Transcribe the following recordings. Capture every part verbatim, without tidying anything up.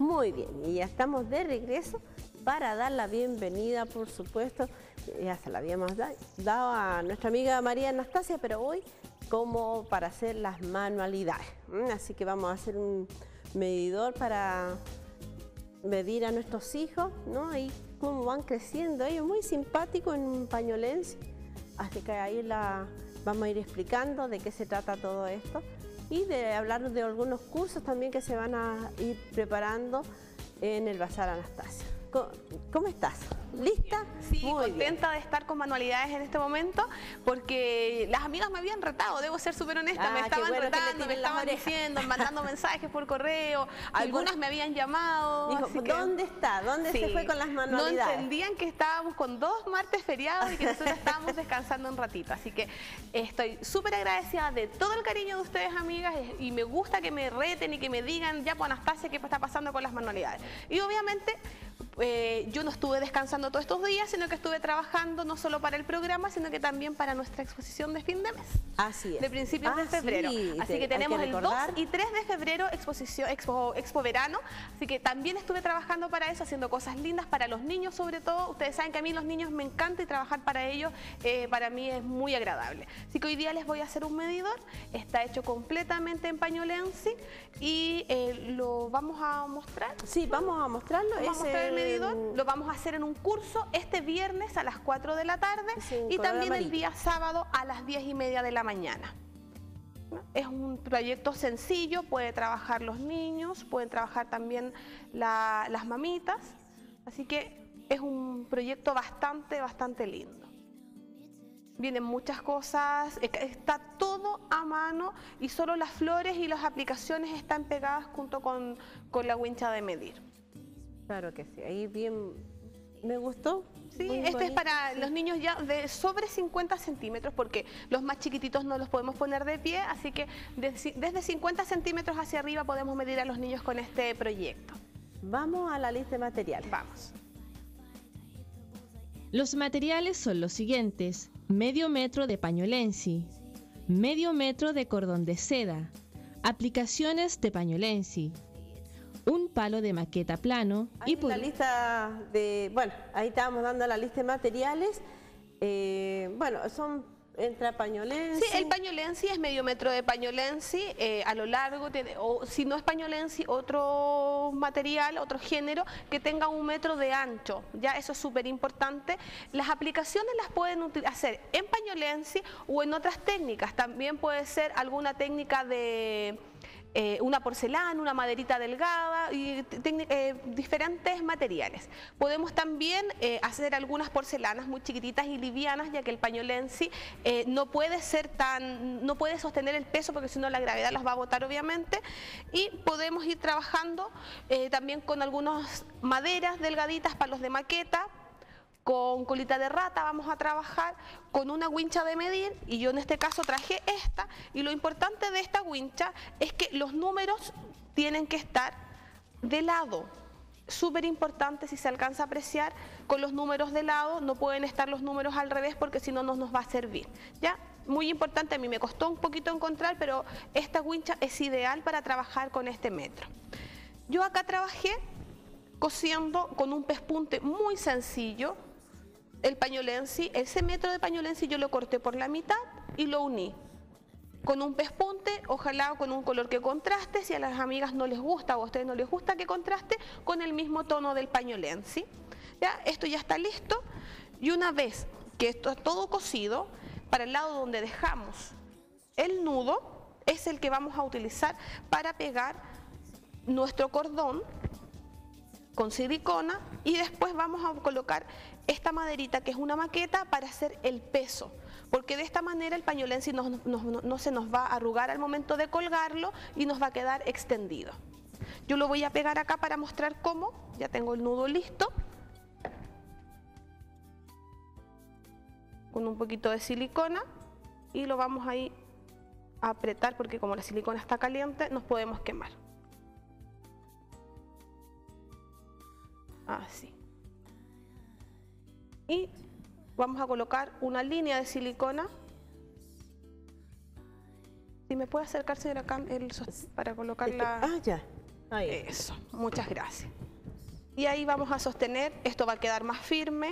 Muy bien, y ya estamos de regreso para dar la bienvenida, por supuesto, ya se la habíamos dado a nuestra amiga María Anastasia, pero hoy como para hacer las manualidades. Así que vamos a hacer un medidor para medir a nuestros hijos, ¿no? Ahí cómo van creciendo ellos, muy simpático en pañolense. Así que ahí la vamos a ir explicando de qué se trata todo esto y de hablar de algunos cursos también que se van a ir preparando en el Bazar Anastasia. ¿Cómo, cómo estás? ¿Lista? Sí, Muy contenta bien. de estar con manualidades en este momento porque las amigas me habían retado, debo ser súper honesta, Ah, me estaban bueno retando, me estaban orejas. diciendo, mandando mensajes por correo, algunas por... me habían llamado. Dijo, así que... ¿dónde está? ¿Dónde sí, se fue con las manualidades? No entendían que estábamos con dos martes feriados y que nosotros estábamos descansando un ratito, así que estoy súper agradecida de todo el cariño de ustedes, amigas, y me gusta que me reten y que me digan, ya pues Anastasia, ¿qué está pasando con las manualidades? Y obviamente Eh, yo no estuve descansando todos estos días, sino que estuve trabajando no solo para el programa, sino que también para nuestra exposición de fin de mes. Así es. De principios ah, de febrero. Sí. Así Te, que tenemos que el dos y tres de febrero exposición, expo, expo verano. Así que también estuve trabajando para eso, haciendo cosas lindas para los niños sobre todo. Ustedes saben que a mí los niños me encanta y trabajar para ellos eh, para mí es muy agradable. Así que hoy día les voy a hacer un medidor. Está hecho completamente en pañolensi y eh, lo vamos a mostrar. Sí, vamos a mostrarlo. Vamos es a mostrar el medidor. El... Lo vamos a hacer en un curso este viernes a las cuatro de la tarde y también el día sábado a las diez y media de la mañana. Es un proyecto sencillo, puede trabajar los niños, pueden trabajar también la, las mamitas, así que es un proyecto bastante, bastante lindo. Vienen muchas cosas, está todo a mano y solo las flores y las aplicaciones están pegadas junto con, con la wincha de medir. Claro que sí, ahí bien, me gustó. Sí, muy este bonito, es para sí. los niños ya de sobre cincuenta centímetros, porque los más chiquititos no los podemos poner de pie, así que de, desde cincuenta centímetros hacia arriba podemos medir a los niños con este proyecto. Vamos a la lista de materiales. Vamos. Los materiales son los siguientes: medio metro de pañolensi, medio metro de cordón de seda, aplicaciones de pañolensi, un palo de maqueta plano ahí y por... la lista de, bueno, ahí estábamos dando la lista de materiales. Eh, bueno, son entre pañolensi. Sí, el pañolensi es medio metro de pañolensi eh, a lo largo, tiene, o si no es pañolensi, otro material, otro género que tenga un metro de ancho. Ya eso es súper importante. Las aplicaciones las pueden hacer en pañolensi o en otras técnicas. También puede ser alguna técnica de Eh, una porcelana, una maderita delgada y eh, diferentes materiales. Podemos también eh, hacer algunas porcelanas muy chiquititas y livianas, ya que el pañolensi eh, no puede ser tan, no puede sostener el peso porque si no la gravedad los va a botar obviamente, y podemos ir trabajando eh, también con algunas maderas delgaditas, palos de maqueta. Con colita de rata vamos a trabajar con una wincha de medir y yo en este caso traje esta, y lo importante de esta wincha es que los números tienen que estar de lado. Súper importante, si se alcanza a apreciar, con los números de lado, no pueden estar los números al revés porque si no, no nos va a servir. ¿Ya? Muy importante, a mí me costó un poquito encontrar, pero esta wincha es ideal para trabajar con este metro. Yo acá trabajé cosiendo con un pespunte muy sencillo. El pañolensi, ese metro de pañolensi yo lo corté por la mitad y lo uní con un pespunte, ojalá con un color que contraste. Si a las amigas no les gusta o a ustedes no les gusta que contraste, con el mismo tono del pañolensi. Ya, esto ya está listo, y una vez que esto es todo cosido, para el lado donde dejamos el nudo es el que vamos a utilizar para pegar nuestro cordón con silicona, y después vamos a colocar esta maderita que es una maqueta para hacer el peso, porque de esta manera el pañolensi no, no, no, no se nos va a arrugar al momento de colgarlo y nos va a quedar extendido. Yo lo voy a pegar acá para mostrar cómo. Ya tengo el nudo listo con un poquito de silicona y lo vamos ahí a apretar porque como la silicona está caliente nos podemos quemar. Así. Y vamos a colocar una línea de silicona. Si me puede acercar, señora Cam, el, para colocar la... Ah, ya. Ahí. Eso, muchas gracias. Y ahí vamos a sostener, esto va a quedar más firme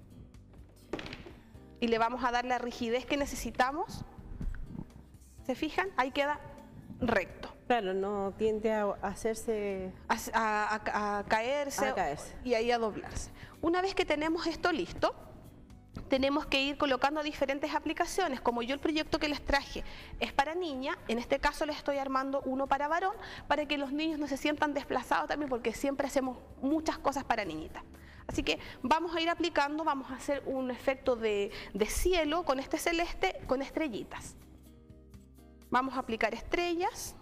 y le vamos a dar la rigidez que necesitamos. ¿Se fijan? Ahí queda recto. Claro, no tiende a hacerse... A, a- a- a caerse, A caerse. y ahí a doblarse. Una vez que tenemos esto listo, tenemos que ir colocando diferentes aplicaciones. Como yo el proyecto que les traje es para niña, en este caso les estoy armando uno para varón, para que los niños no se sientan desplazados también, porque siempre hacemos muchas cosas para niñitas. Así que vamos a ir aplicando, vamos a hacer un efecto de, de cielo con este celeste, con estrellitas. Vamos a aplicar estrellas,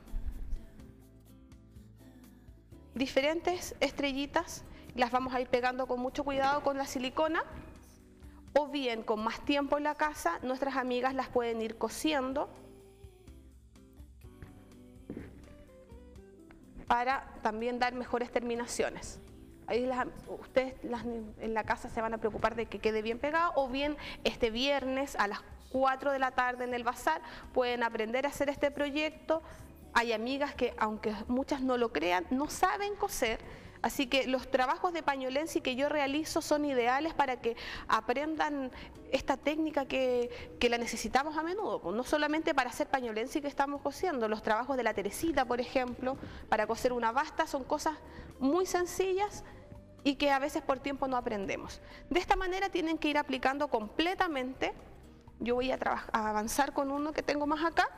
diferentes estrellitas, las vamos a ir pegando con mucho cuidado con la silicona, o bien con más tiempo en la casa, nuestras amigas las pueden ir cosiendo para también dar mejores terminaciones. Ahí las, ustedes las, en la casa se van a preocupar de que quede bien pegado, o bien este viernes a las cuatro de la tarde en el bazar pueden aprender a hacer este proyecto. Hay amigas que, aunque muchas no lo crean, no saben coser, así que los trabajos de pañolensi que yo realizo son ideales para que aprendan esta técnica que, que la necesitamos a menudo, pues no solamente para hacer pañolensi que estamos cosiendo, los trabajos de la Teresita, por ejemplo, para coser una basta, son cosas muy sencillas y que a veces por tiempo no aprendemos. De esta manera tienen que ir aplicando completamente. Yo voy a, a avanzar con uno que tengo más acá,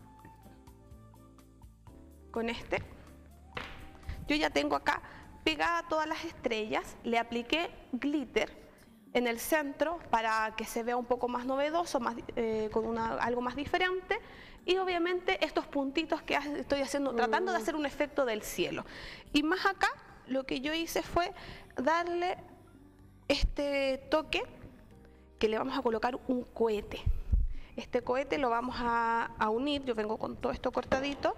con este. Yo ya tengo acá pegada todas las estrellas, le apliqué glitter en el centro para que se vea un poco más novedoso, más, eh, con una, algo más diferente, y obviamente estos puntitos que estoy haciendo, tratando de hacer un efecto del cielo. Y más acá lo que yo hice fue darle este toque que le vamos a colocar un cohete. Este cohete lo vamos a, a unir, yo vengo con todo esto cortadito.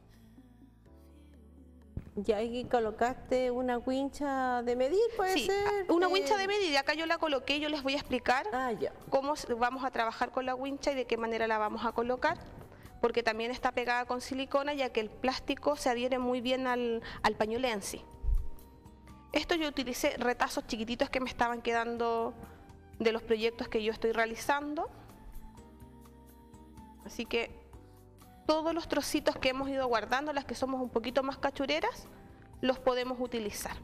Y ahí colocaste una wincha de medir, puede Sí, ser. una eh, wincha de medida, acá yo la coloqué, yo les voy a explicar Ah, ya. cómo vamos a trabajar con la wincha y de qué manera la vamos a colocar, porque también está pegada con silicona, ya que el plástico se adhiere muy bien al, al pañolensi. Esto yo utilicé retazos chiquititos que me estaban quedando de los proyectos que yo estoy realizando, así que todos los trocitos que hemos ido guardando, las que somos un poquito más cachureras, los podemos utilizar.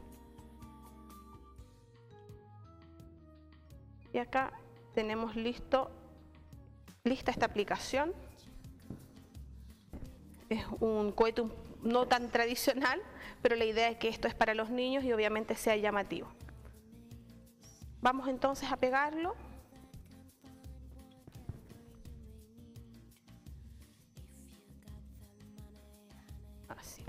Y acá tenemos listo, lista esta aplicación. Es un cohete no tan tradicional, pero la idea es que esto es para los niños y obviamente sea llamativo. Vamos entonces a pegarlo. Así.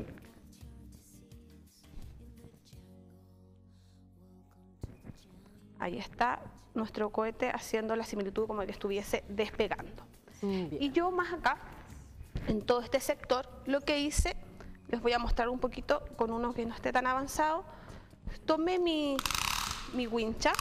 Ahí está nuestro cohete haciendo la similitud como que estuviese despegando. Mm, bien. Y yo más acá, en todo este sector, lo que hice, les voy a mostrar un poquito con uno que no esté tan avanzado. Tomé mi, mi wincha,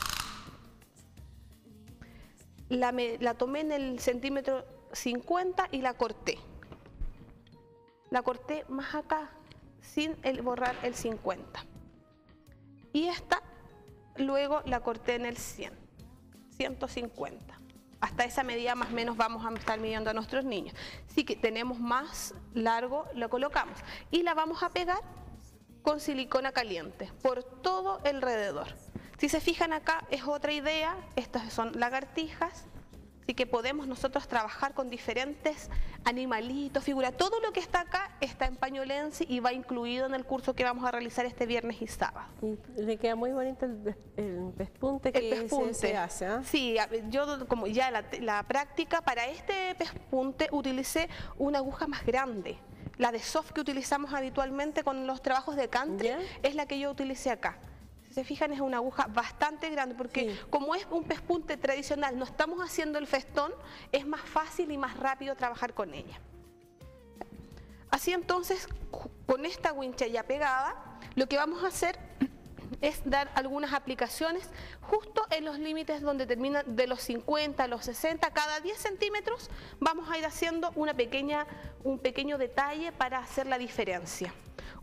la, me, la tomé en el centímetro cincuenta y la corté. La corté más acá, sin el, borrar el cincuenta. Y esta, luego la corté en el cien, ciento cincuenta. Hasta esa medida más o menos vamos a estar midiendo a nuestros niños. Si que tenemos más largo, lo colocamos. Y la vamos a pegar con silicona caliente por todo alrededor. Si se fijan acá, es otra idea. Estas son lagartijas. Así que podemos nosotros trabajar con diferentes animalitos, figuras. Todo lo que está acá está en pañolensi y va incluido en el curso que vamos a realizar este viernes y sábado. Y le queda muy bonito el, el pespunte que El pespunte. Se, se hace. ¿eh? Sí, yo como ya la, la práctica, para este pespunte utilicé una aguja más grande. La de soft que utilizamos habitualmente con los trabajos de country, ¿Ya? es la que yo utilicé acá. Si se fijan, es una aguja bastante grande, porque Sí. como es un pespunte tradicional, no estamos haciendo el festón, es más fácil y más rápido trabajar con ella. Así entonces, con esta wincha ya pegada, lo que vamos a hacer es dar algunas aplicaciones justo en los límites donde terminan de los cincuenta a los sesenta, cada diez centímetros vamos a ir haciendo una pequeña, un pequeño detalle para hacer la diferencia.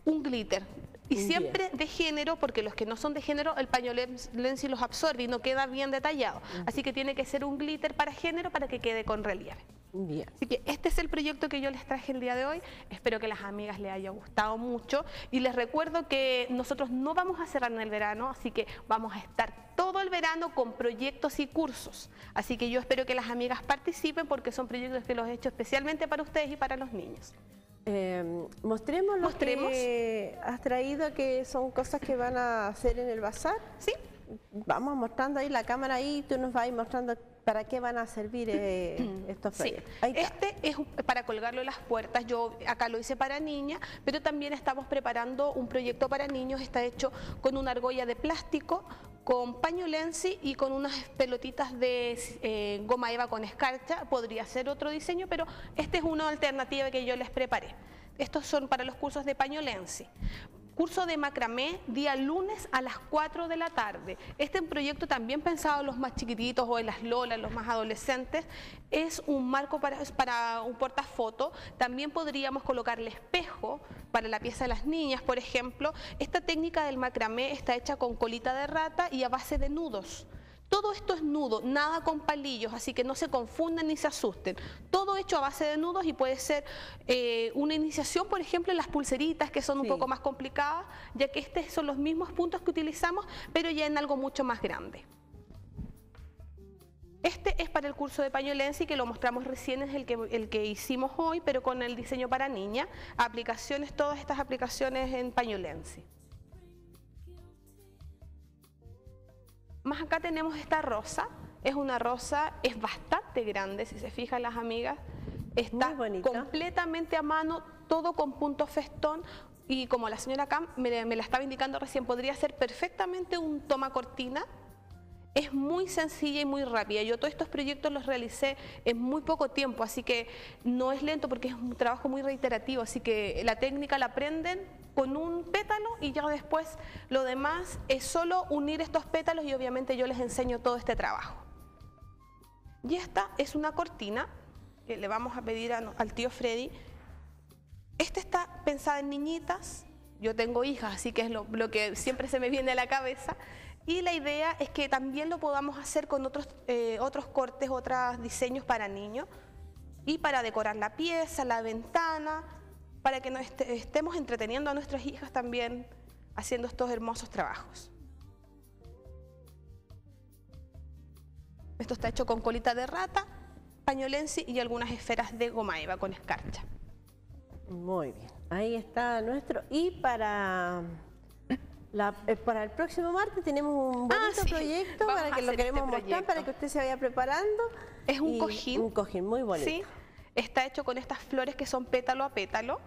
un glitter. Y Bien. siempre de género, porque los que no son de género, el pañolensi los absorbe y no queda bien detallado. Uh-huh. Así que tiene que ser un glitter para género para que quede con relieve. Bien. Así que este es el proyecto que yo les traje el día de hoy. Espero que a las amigas les haya gustado mucho. Y les recuerdo que nosotros no vamos a cerrar en el verano, así que vamos a estar todo el verano con proyectos y cursos. Así que yo espero que las amigas participen porque son proyectos que los he hecho especialmente para ustedes y para los niños. Eh, mostremos lo Mostremos. que has traído, que son cosas que van a hacer en el bazar. Sí. Vamos mostrando ahí la cámara ahí, tú nos vas a ir mostrando para qué van a servir eh, estos proyectos. Sí. Ahí está. Este es para colgarlo en las puertas. Yo acá lo hice para niñas, pero también estamos preparando un proyecto para niños. Está hecho con una argolla de plástico, con pañolensi y con unas pelotitas de eh, goma eva con escarcha. Podría ser otro diseño, pero esta es una alternativa que yo les preparé. Estos son para los cursos de pañolensi. Curso de macramé, día lunes a las cuatro de la tarde. Este proyecto también pensado en los más chiquititos o en las lolas, los más adolescentes. Es un marco para, para un portafoto. También podríamos colocarle espejo para la pieza de las niñas, por ejemplo. Esta técnica del macramé está hecha con colita de rata y a base de nudos. Todo esto es nudo, nada con palillos, así que no se confundan ni se asusten. Todo hecho a base de nudos y puede ser eh, una iniciación, por ejemplo, en las pulseritas, que son un sí. poco más complicadas, ya que estos son los mismos puntos que utilizamos, pero ya en algo mucho más grande. Este es para el curso de pañolensi, que lo mostramos recién, es el que, el que hicimos hoy, pero con el diseño para niña. Aplicaciones, todas estas aplicaciones en pañolensi. Más acá tenemos esta rosa, es una rosa, es bastante grande, si se fijan las amigas, está completamente a mano, todo con punto festón, y como la señora Cam me, me la estaba indicando recién, podría ser perfectamente un toma cortina. Es muy sencilla y muy rápida. Yo todos estos proyectos los realicé en muy poco tiempo, así que no es lento porque es un trabajo muy reiterativo, así que la técnica la aprenden con un pétalo y ya después lo demás es solo unir estos pétalos y obviamente yo les enseño todo este trabajo. Y esta es una cortina que le vamos a pedir a, al tío Freddy. Esta está pensada en niñitas, yo tengo hijas, así que es lo, lo que siempre se me viene a la cabeza. Y la idea es que también lo podamos hacer con otros, eh, otros cortes, otros diseños para niños y para decorar la pieza, la ventana, para que nos est estemos entreteniendo a nuestras hijas también haciendo estos hermosos trabajos. Esto está hecho con colita de rata, pañolensi y algunas esferas de goma eva con escarcha. Muy bien, ahí está nuestro. Y para... La, eh, para el próximo martes tenemos un bonito ah, sí. proyecto Vamos para que lo queremos este mostrar, para que usted se vaya preparando. Es un cojín. Un cojín muy bonito. Sí, está hecho con estas flores que son pétalo a pétalo.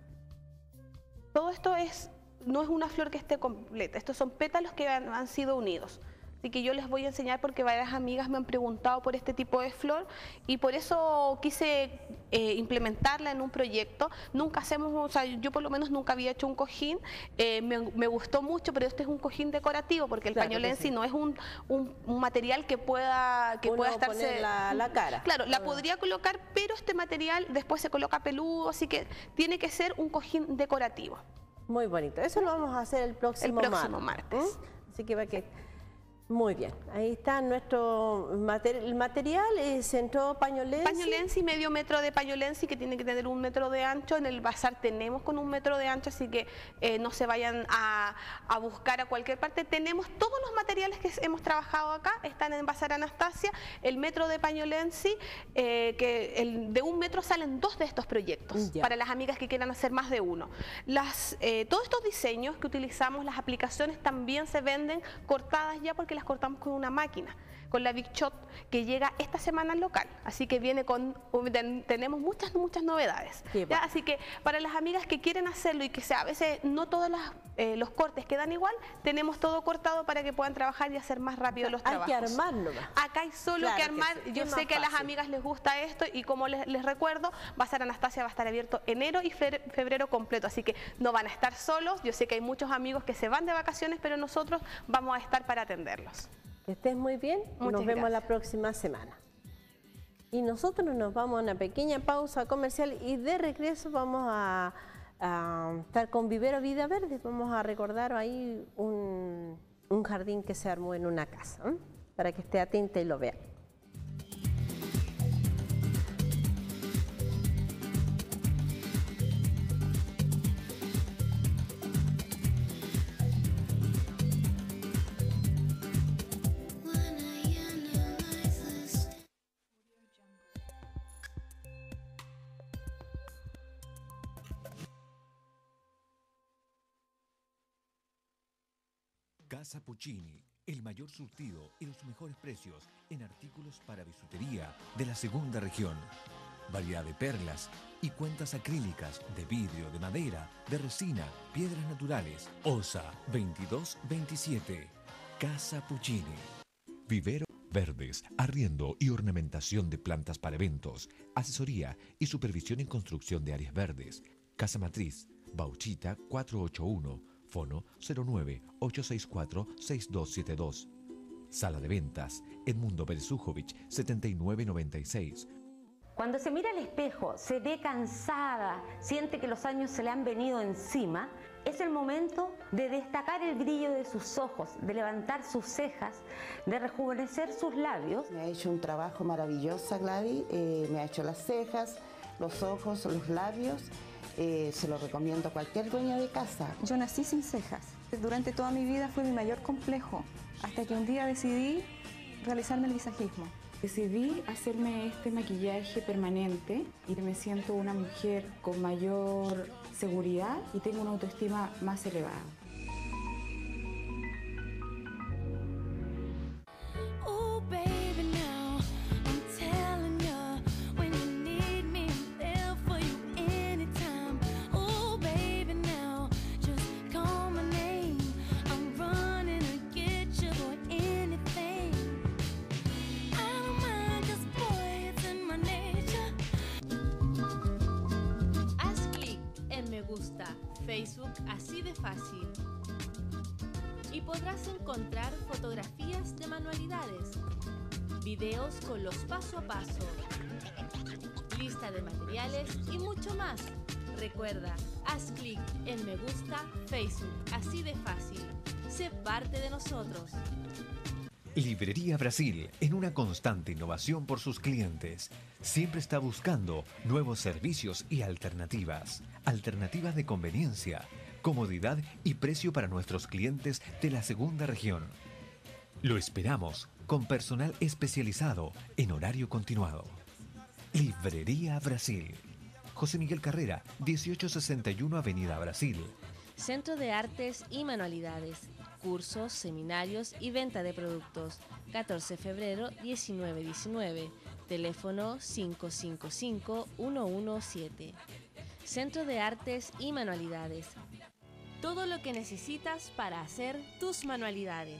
Todo esto es, no es una flor que esté completa, estos son pétalos que han, han sido unidos. Así que yo les voy a enseñar porque varias amigas me han preguntado por este tipo de flor y por eso quise eh, implementarla en un proyecto. Nunca hacemos, o sea, yo por lo menos nunca había hecho un cojín, eh, me, me gustó mucho, pero este es un cojín decorativo porque el claro pañolensi sí. no es un, un, un material que pueda, que Uno pueda estarse... poner la, la cara. Claro, la podría colocar, pero este material después se coloca peludo, así que tiene que ser un cojín decorativo. Muy bonito, eso lo vamos a hacer el próximo, el próximo martes. martes. ¿Mm? Así que va que... Muy bien, ahí está nuestro mater el material, es centro pañolensi. Pañolensi, medio metro de pañolensi que tiene que tener un metro de ancho. En el bazar tenemos con un metro de ancho, así que eh, no se vayan a, a buscar a cualquier parte. Tenemos todos los materiales que hemos trabajado acá, están en Bazar Anastasia. El metro de pañolensi, eh, que el, de un metro salen dos de estos proyectos, ya. Para las amigas que quieran hacer más de uno. Las, eh, todos estos diseños que utilizamos, las aplicaciones también se venden cortadas ya porque las cortamos con una máquina, con la Big Shot, que llega esta semana al local, así que viene con, tenemos muchas, muchas novedades. Sí, ¿ya? Así que para las amigas que quieren hacerlo y que sea, a veces no todos las, eh, los cortes quedan igual, tenemos todo cortado para que puedan trabajar y hacer más rápido, o sea, los hay trabajos. Hay que armarlo. Acá hay solo claro que armar, que sí. Yo sé que a las amigas les gusta esto y como les, les recuerdo, Bazar Anastasia va a estar abierto enero y febrero completo, así que no van a estar solos. Yo sé que hay muchos amigos que se van de vacaciones, pero nosotros vamos a estar para atenderlos. Que estés muy bien, Muchas nos vemos gracias. la próxima semana. Y nosotros nos vamos a una pequeña pausa comercial y de regreso vamos a, a estar con Vivero Vida Verde. Vamos a recordar ahí un, un jardín que se armó en una casa, ¿eh? Para que esté atenta y lo vea. Casa Puccini, el mayor surtido y los mejores precios en artículos para bisutería de la segunda región. Variedad de perlas y cuentas acrílicas, de vidrio, de madera, de resina, piedras naturales. Osa veintidós veintisiete. Casa Puccini. Vivero Verdes, arriendo y ornamentación de plantas para eventos, asesoría y supervisión en construcción de áreas verdes. Casa Matriz, Bauchita cuatrocientos ochenta y uno. Fono cero nueve ocho seis cuatro seis dos siete dos. Sala de ventas Edmundo Berzujovich setenta y nueve noventa y seis. Cuando se mira al espejo, se ve cansada, siente que los años se le han venido encima, es el momento de destacar el brillo de sus ojos, de levantar sus cejas, de rejuvenecer sus labios. Me ha hecho un trabajo maravilloso, Gladys, eh, me ha hecho las cejas, los ojos, los labios. Eh, se lo recomiendo a cualquier dueña de casa. Yo nací sin cejas. Durante toda mi vida fue mi mayor complejo, hasta que un día decidí realizarme el visajismo. Decidí hacerme este maquillaje permanente y me siento una mujer con mayor seguridad y tengo una autoestima más elevada. Facebook así de fácil y podrás encontrar fotografías de manualidades, videos con los paso a paso, lista de materiales y mucho más. Recuerda, haz clic en me gusta Facebook así de fácil. Sé parte de nosotros. Librería Brasil, en una constante innovación por sus clientes, siempre está buscando nuevos servicios y alternativas. Alternativas de conveniencia, comodidad y precio para nuestros clientes de la segunda región. Lo esperamos con personal especializado en horario continuado. Librería Brasil. José Miguel Carrera, dieciocho sesenta y uno Avenida Brasil. Centro de Artes y Manualidades. Cursos, seminarios y venta de productos. catorce de febrero, diecinueve diecinueve. Teléfono cinco cinco cinco uno uno siete. Centro de Artes y Manualidades. Todo lo que necesitas para hacer tus manualidades.